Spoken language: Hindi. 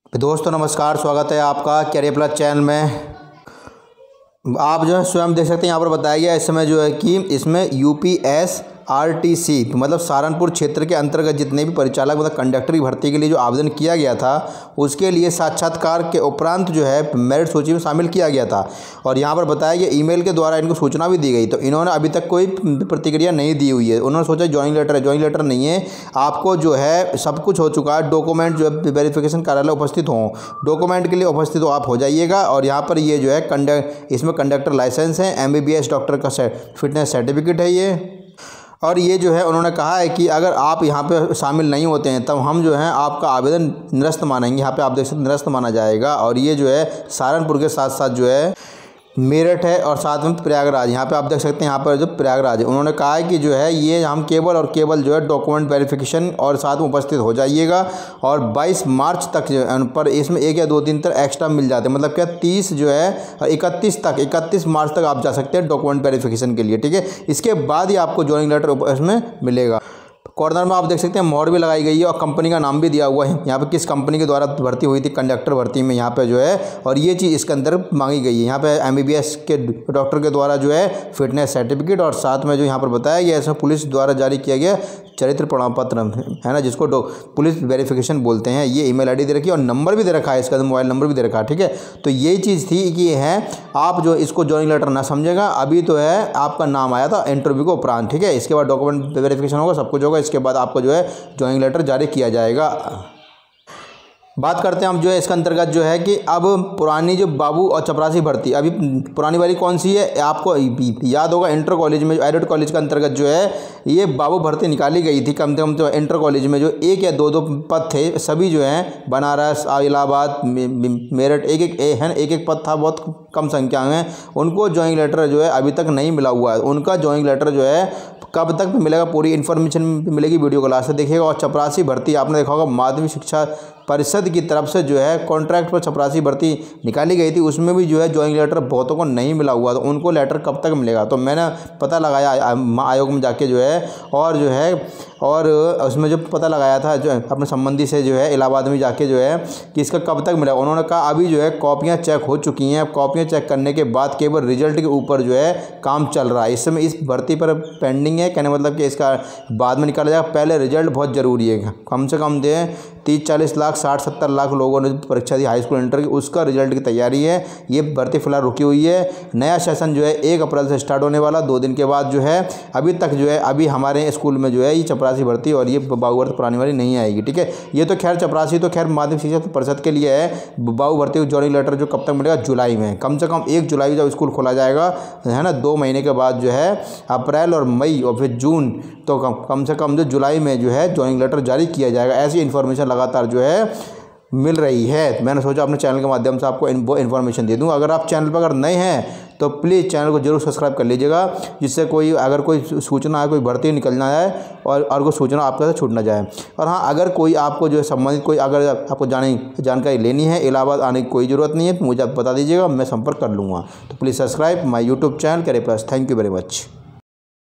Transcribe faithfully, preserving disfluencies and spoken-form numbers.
दोस्तों नमस्कार, स्वागत है आपका कैरियर प्लस चैनल में। आप जो है स्वयं देख सकते हैं यहाँ पर बताया गया इस समय जो है कि इसमें यूपीएस आरटीसी मतलब सहारनपुर क्षेत्र के अंतर्गत जितने भी परिचालक मतलब कंडक्टर की भर्ती के लिए जो आवेदन किया गया था उसके लिए साक्षात्कार के उपरांत जो है मेरिट सूची में शामिल किया गया था। और यहाँ पर बताया गया ईमेल के द्वारा इनको सूचना भी दी गई, तो इन्होंने अभी तक कोई प्रतिक्रिया नहीं दी हुई है। उन्होंने सोचा ज्वाइनिंग लेटर है, ज्वाइनिंग लेटर नहीं है, आपको जो है सब कुछ हो चुका है, डॉक्यूमेंट जो है वेरिफिकेशन कार्यालय उपस्थित हों, डॉक्यूमेंट के लिए उपस्थित हो आप हो जाइएगा। और यहाँ पर ये जो है कंडक्ट इसमें कंडक्टर लाइसेंस है, M B B S doctor का फिटनेस सर्टिफिकेट है ये। और ये जो है उन्होंने कहा है कि अगर आप यहाँ पे शामिल नहीं होते हैं तब हम जो है आपका आवेदन निरस्त मानेंगे। यहाँ पे आप देख सकते हैं निरस्त माना जाएगा। और ये जो है सहारनपुर के साथ साथ जो है मेरठ है और साथ में प्रयागराज, यहाँ पे आप देख सकते हैं यहाँ पर जो प्रयागराज है, उन्होंने कहा है कि जो है ये हम केवल और केवल जो है डॉक्यूमेंट वेरिफिकेशन और साथ में उपस्थित हो जाइएगा। और बाईस मार्च तक जो है पर इसमें एक या दो दिन तक एक्स्ट्रा मिल जाते हैं, मतलब क्या तीस जो है इकतीस तक इकतीस मार्च तक आप जा सकते हैं डॉक्यूमेंट वेरिफिकेशन के लिए, ठीक है। इसके बाद ही आपको ज्वाइनिंग लेटर इसमें मिलेगा। कॉर्नर में आप देख सकते हैं मोहर भी लगाई गई है और कंपनी का नाम भी दिया हुआ है यहाँ पे किस कंपनी के द्वारा भर्ती हुई थी कंडक्टर भर्ती में यहाँ पे जो है। और ये चीज़ इसके अंदर मांगी गई है। यहाँ पे एमबीबीएस के डॉक्टर के द्वारा जो है फिटनेस सर्टिफिकेट और साथ में जो यहाँ पर बताया गया इसमें पुलिस द्वारा जारी किया गया चरित्र प्रमाण पत्र है ना, जिसको पुलिस वेरिफिकेशन बोलते हैं। ये ईमेल आईडी दे रखी है और नंबर भी दे रखा है, इसका मोबाइल नंबर भी दे रखा है, ठीक है। तो यही चीज़ थी कि है आप जो इसको ज्वाइनिंग लेटर ना समझेगा, अभी तो है आपका नाम आया था इंटरव्यू के उपरांत, ठीक है। इसके बाद डॉक्यूमेंट वेरिफिकेशन होगा, सब कुछ होगा, इसके बाद आपको जो है ज्वाइनिंग लेटर जारी किया जाएगा। बात करते हैं हम जो है इसके अंतर्गत जो है कि अब पुरानी जो बाबू और चपरासी भर्ती, अभी पुरानी वाली कौन सी है आपको याद होगा, इंटर कॉलेज में एडेड कॉलेज के अंतर्गत जो है ये बाबू भर्ती निकाली गई थी। कम से कम तो इंटर कॉलेज में जो एक या दो दो पद थे, सभी जो हैं बनारस इलाहाबाद मेरठ एक एक है एक एक पद था, बहुत कम संख्या में। उनको ज्वाइनिंग लेटर जो है अभी तक नहीं मिला हुआ है। उनका ज्वाइनिंग लेटर जो है कब तक मिलेगा पूरी इन्फॉर्मेशन मिलेगी, वीडियो को लास्ट से देखिएगा। और चपरासी भर्ती आपने देखा होगा माध्यमिक शिक्षा परिषद की तरफ से जो है कॉन्ट्रैक्ट पर चपरासी भर्ती निकाली गई थी, उसमें भी जो है ज्वाइनिंग लेटर बहुतों को नहीं मिला हुआ, तो उनको लेटर कब तक मिलेगा। तो मैंने पता लगाया आयोग में जाके जो है और जो है और उसमें जो पता लगाया था जो अपने संबंधी से जो है इलाहाबाद में जाके जो है कि इसका कब तक मिला। उन्होंने कहा अभी जो है कॉपियाँ चेक हो चुकी हैं, कॉपियाँ चेक करने के बाद केवल रिजल्ट के ऊपर जो है काम चल रहा है। इस समय इस भर्ती पर पेंडिंग है, कहने मतलब कि इसका बाद में निकाला जाएगा। पहले रिजल्ट बहुत ज़रूरी है, कम से कम दे तीस चालीस लाख साठ सत्तर लाख लोगों ने परीक्षा दी हाई स्कूल इंटर की, उसका रिजल्ट की तैयारी है। ये भर्ती फिलहाल रुकी हुई है। नया सेशन जो है एक अप्रैल से स्टार्ट होने वाला, दो दिन के बाद जो है अभी तक जो है अभी हमारे स्कूल में जो है ये चपरासी भर्ती और ये बाबू भर्ती पुरानी वाली नहीं आएगी, ठीक है। ये तो खैर चपरासी तो खैर माध्यमिक शिक्षा परिषद के लिए है। बाबू भर्ती ज्वाइनिंग लेटर जो कब तक मिलेगा, जुलाई में, कम से कम एक जुलाई जब स्कूल खोला जाएगा है ना, दो महीने के बाद जो है अप्रैल और मई और फिर जून, तो कम कम से कम जो जुलाई में जो है ज्वाइनिंग लेटर जारी किया जाएगा। ऐसी इन्फॉर्मेशन लगातार जो है मिल रही है। मैंने सोचा अपने चैनल के माध्यम से आपको इन, वो इन्फॉर्मेशन दे दूं। अगर आप चैनल पर अगर नए हैं तो प्लीज़ चैनल को जरूर सब्सक्राइब कर लीजिएगा, जिससे कोई अगर कोई सूचना है, कोई भर्ती निकल ना जाए और और कोई सूचना आपके से छूट ना जाए। और हाँ, अगर कोई आपको जो है संबंधित कोई अगर आपको जाने जानकारी लेनी है, इलाहाबाद आने की कोई ज़रूरत नहीं है, तो मुझे आप बता दीजिएगा, मैं संपर्क कर लूँगा। तो please subscribe my YouTube channel career plus. Thank you very much.